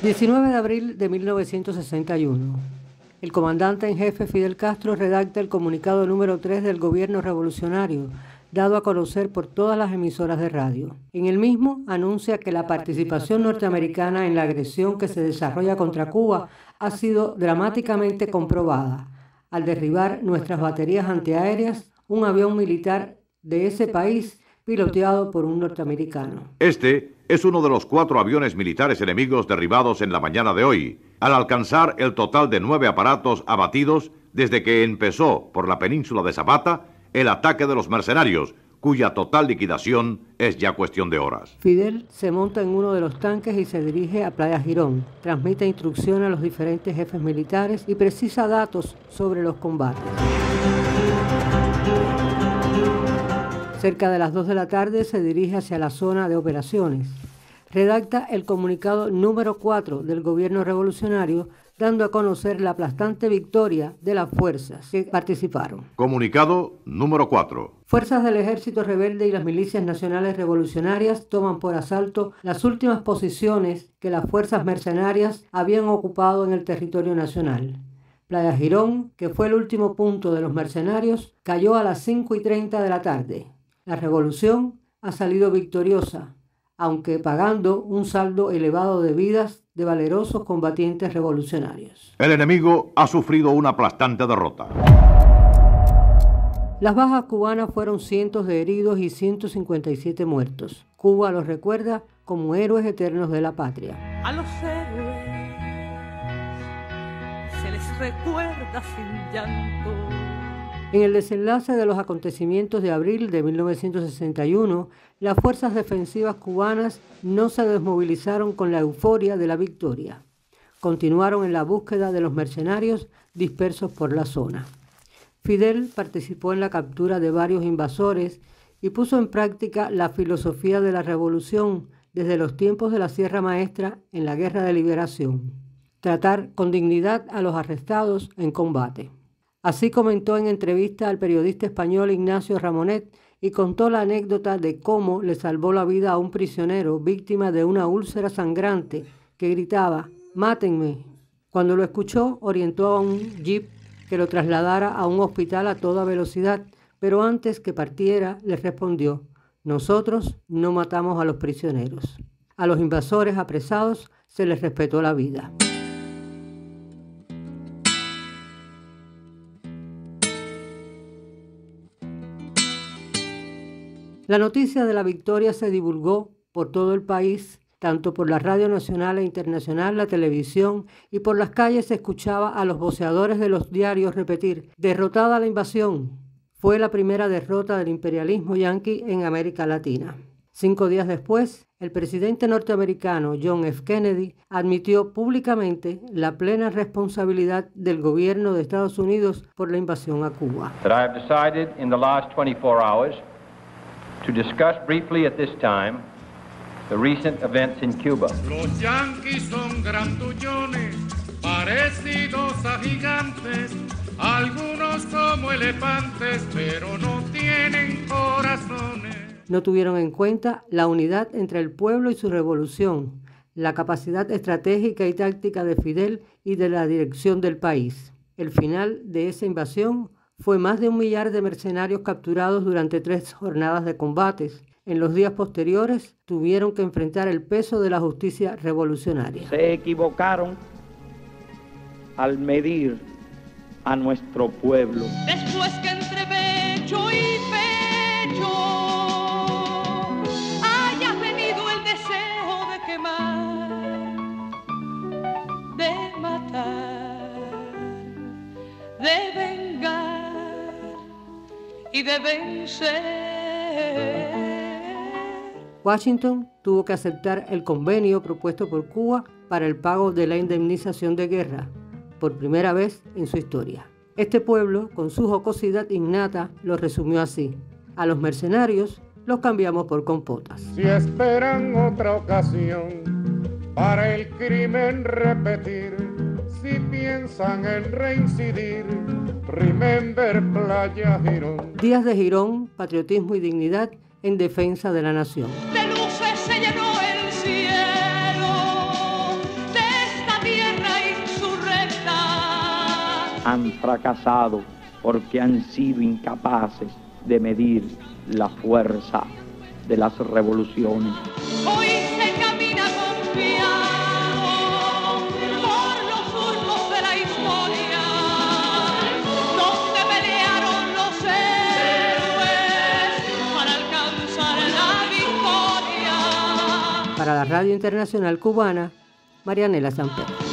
19 de abril de 1961. El comandante en jefe Fidel Castro redacta el comunicado número 3 del gobierno revolucionario, dado a conocer por todas las emisoras de radio. En el mismo anuncia que la participación norteamericana en la agresión que se desarrolla contra Cuba ha sido dramáticamente comprobada, al derribar nuestras baterías antiaéreas, un avión militar de ese país piloteado por un norteamericano. Este es uno de los 4 aviones militares enemigos derribados en la mañana de hoy, al alcanzar el total de 9 aparatos abatidos desde que empezó por la península de Zapata el ataque de los mercenarios, cuya total liquidación es ya cuestión de horas. Fidel se monta en uno de los tanques y se dirige a Playa Girón. Transmite instrucciones a los diferentes jefes militares y precisa datos sobre los combates. Cerca de las 2 de la tarde se dirige hacia la zona de operaciones. Redacta el comunicado número 4 del gobierno revolucionario, dando a conocer la aplastante victoria de las fuerzas que participaron. Comunicado número 4. Fuerzas del ejército rebelde y las milicias nacionales revolucionarias toman por asalto las últimas posiciones que las fuerzas mercenarias habían ocupado en el territorio nacional. Playa Girón, que fue el último punto de los mercenarios, cayó a las 5:30 de la tarde. La revolución ha salido victoriosa, aunque pagando un saldo elevado de vidas de valerosos combatientes revolucionarios. El enemigo ha sufrido una aplastante derrota. Las bajas cubanas fueron cientos de heridos y 157 muertos. Cuba los recuerda como héroes eternos de la patria. A los héroes se les recuerda sin llanto. En el desenlace de los acontecimientos de abril de 1961, las fuerzas defensivas cubanas no se desmovilizaron con la euforia de la victoria. Continuaron en la búsqueda de los mercenarios dispersos por la zona. Fidel participó en la captura de varios invasores y puso en práctica la filosofía de la revolución desde los tiempos de la Sierra Maestra en la Guerra de Liberación: tratar con dignidad a los arrestados en combate. Así comentó en entrevista al periodista español Ignacio Ramonet y contó la anécdota de cómo le salvó la vida a un prisionero víctima de una úlcera sangrante que gritaba «¡Mátenme!». Cuando lo escuchó, orientó a un jeep que lo trasladara a un hospital a toda velocidad, pero antes que partiera le respondió «Nosotros no matamos a los prisioneros. A los invasores apresados se les respetó la vida». La noticia de la victoria se divulgó por todo el país, tanto por la radio nacional e internacional, la televisión, y por las calles se escuchaba a los voceadores de los diarios repetir «¡Derrotada la invasión!». Fue la primera derrota del imperialismo yanqui en América Latina. 5 días después, el presidente norteamericano John F. Kennedy admitió públicamente la plena responsabilidad del gobierno de Estados Unidos por la invasión a Cuba. That I have decided in the last 24 hours to discuss briefly at this time the recent events in Cuba. Los yanquis son grandullones, parecidos a gigantes, algunos como elefantes, pero no tienen corazones. No tuvieron en cuenta la unidad entre el pueblo y su revolución, la capacidad estratégica y táctica de Fidel y de la dirección del país. El final de esa invasión fue más de 1 millar de mercenarios capturados durante 3 jornadas de combates. En los días posteriores tuvieron que enfrentar el peso de la justicia revolucionaria. Se equivocaron al medir a nuestro pueblo. Después que entre pecho y pecho haya tenido el deseo de quemar, de matar, de vengar y de vencer. Washington tuvo que aceptar el convenio propuesto por Cuba para el pago de la indemnización de guerra, por primera vez en su historia. Este pueblo, con su jocosidad innata, lo resumió así: a los mercenarios los cambiamos por compotas. Si esperan otra ocasión para el crimen repetir, si piensan en reincidir, remember Playa Girón. Días de Girón, patriotismo y dignidad en defensa de la nación. De luces se llenó el cielo, de han fracasado porque han sido incapaces de medir la fuerza de las revoluciones. Hoy se camina confiado por los surcos de la historia, donde pelearon los héroes para alcanzar la victoria. Para la Radio Internacional Cubana, Marianela Samper.